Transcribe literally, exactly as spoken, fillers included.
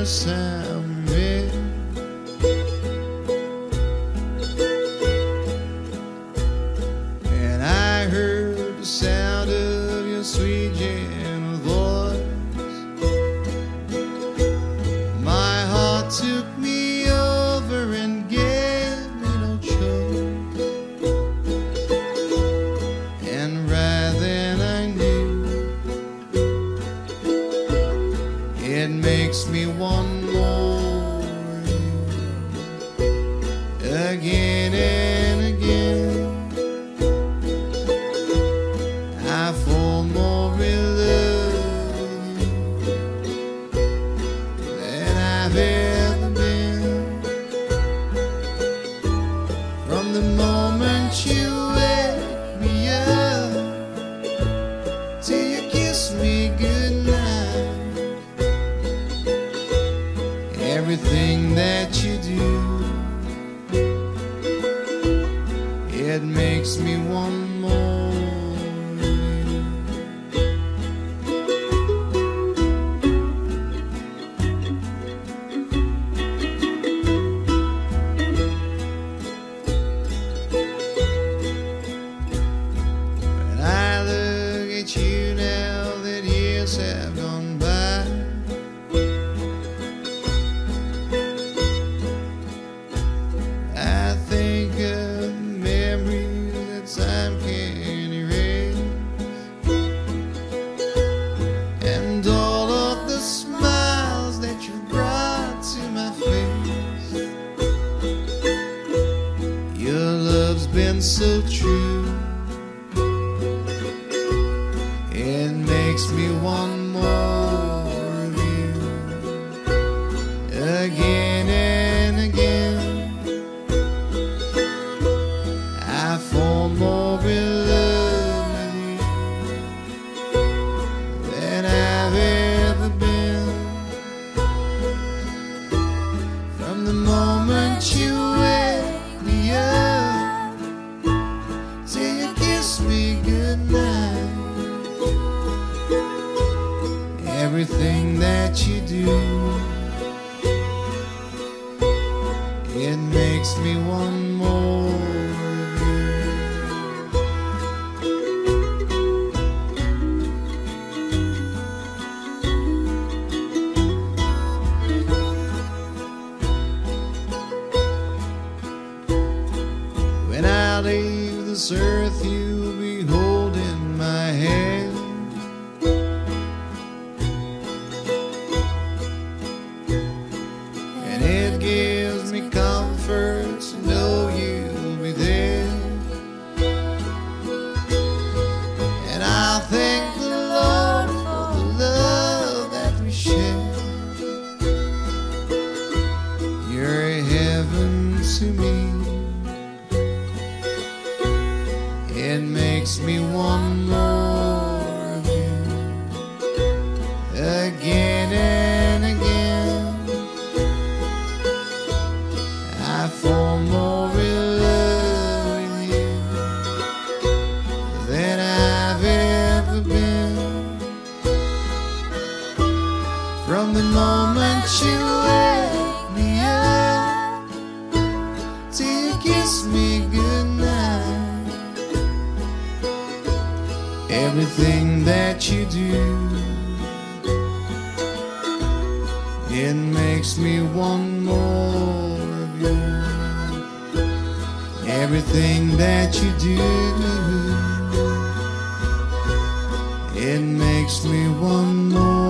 first time we met. And I heard the sound of your sweet gentle voice. My heart took me over and gave me no choice. And right then I knew it makes me want more of you again and again. I fall more in love with you than I've ever been. From the moment you wake me up till you kiss me goodnight, everything that you do, it makes me want more. You now that years have gone by, I think of memories that time can't erase, and all of the smiles that you brought to my face. Your love's been so true, it makes me want more of you again and again. I fall more in love with you than I've ever been. From the moment you wake me up till you kiss me goodnight, everything that you do, it makes me want more of you. When I leave this earth, you'll be holding my hand. It gives me comfort to know you'll be there. And I'll thank the Lord for the love that we share. You're heaven to me. It makes me want more of you again and again. I fall more in love with you than I've ever been. From the moment you wake me up till you kiss me goodnight, everything that you do, it makes me want more of you. Everything that you do, it makes me want more.